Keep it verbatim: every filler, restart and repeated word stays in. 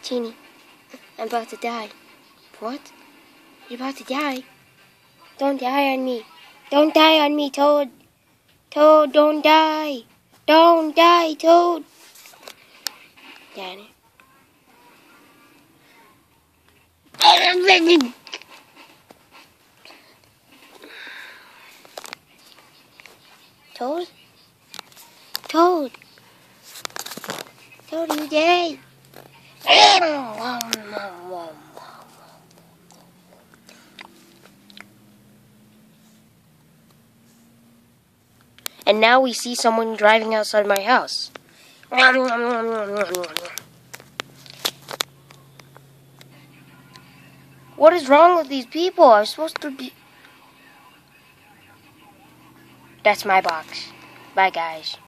Teeny, I'm about to die. What? You're about to die? Don't die on me. Don't die on me, Toad. Toad, don't die. Don't die, Toad. Damn it. Toad? Toad? Toad, are you dead? And now we see someone driving outside my house. What is wrong with these people? I'm supposed to be... That's my box. Bye, guys.